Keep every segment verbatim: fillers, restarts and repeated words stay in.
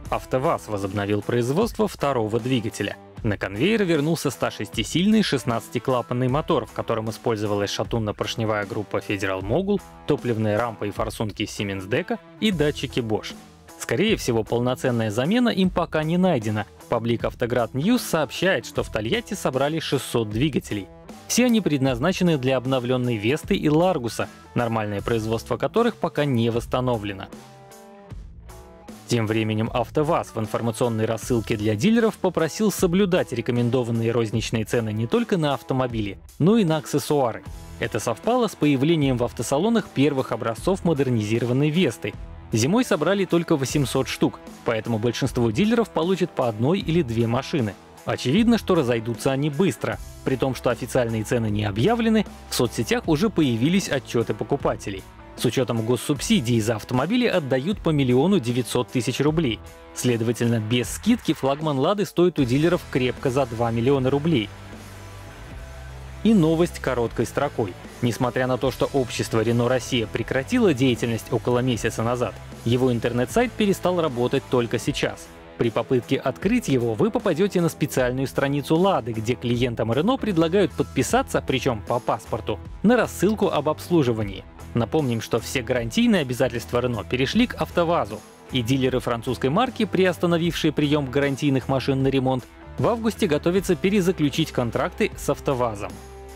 АвтоВАЗ возобновил производство второго двигателя. На конвейер вернулся стошестисильный шестнадцатиклапанный мотор, в котором использовалась шатунно-поршневая группа Federal Mogul, топливные рампы и форсунки Siemens Deco и датчики Bosch. Скорее всего, полноценная замена им пока не найдена. Паблик Автоград Ньюс сообщает, что в Тольятти собрали шестьсот двигателей. Все они предназначены для обновленной Весты и Ларгуса, нормальное производство которых пока не восстановлено. Тем временем АвтоВАЗ в информационной рассылке для дилеров попросил соблюдать рекомендованные розничные цены не только на автомобили, но и на аксессуары. Это совпало с появлением в автосалонах первых образцов модернизированной Весты. Зимой собрали только восемьсот штук, поэтому большинство дилеров получат по одной или две машины. Очевидно, что разойдутся они быстро. При том, что официальные цены не объявлены, в соцсетях уже появились отчеты покупателей. С учетом госсубсидий за автомобили отдают по миллиону девятьсот тысяч рублей. Следовательно, без скидки флагман «Лады» стоит у дилеров крепко за два миллиона рублей. И новость короткой строкой. Несмотря на то, что общество Renault Россия прекратило деятельность около месяца назад, его интернет-сайт перестал работать только сейчас. При попытке открыть его вы попадете на специальную страницу «Лады», где клиентам Renault предлагают подписаться, причем по паспорту, на рассылку об обслуживании. Напомним, что все гарантийные обязательства Renault перешли к АвтоВАЗу, и дилеры французской марки, приостановившие прием гарантийных машин на ремонт, в августе готовятся перезаключить контракты с АвтоВАЗом.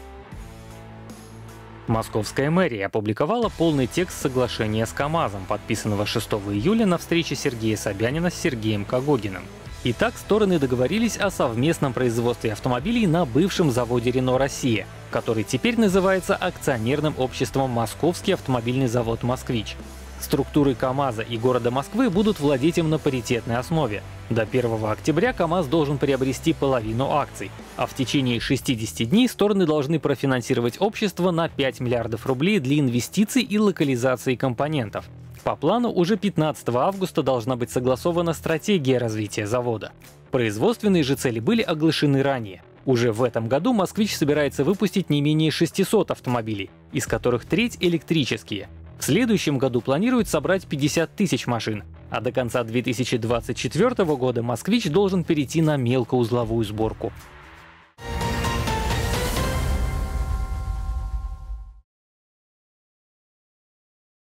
Московская мэрия опубликовала полный текст соглашения с КАМАЗом, подписанного шестого июля на встрече Сергея Собянина с Сергеем Когогиным. Итак, стороны договорились о совместном производстве автомобилей на бывшем заводе Renault Россия, который теперь называется акционерным обществом Московский автомобильный завод «Москвич». Структуры КАМАЗа и города Москвы будут владеть им на паритетной основе. До первого октября КАМАЗ должен приобрести половину акций, а в течение шестидесяти дней стороны должны профинансировать общество на пять миллиардов рублей для инвестиций и локализации компонентов. По плану, уже пятнадцатого августа должна быть согласована стратегия развития завода. Производственные же цели были оглашены ранее. Уже в этом году «Москвич» собирается выпустить не менее шестисот автомобилей, из которых треть электрические. В следующем году планируют собрать пятьдесят тысяч машин, а до конца две тысячи двадцать четвёртого года «Москвич» должен перейти на мелкоузловую сборку.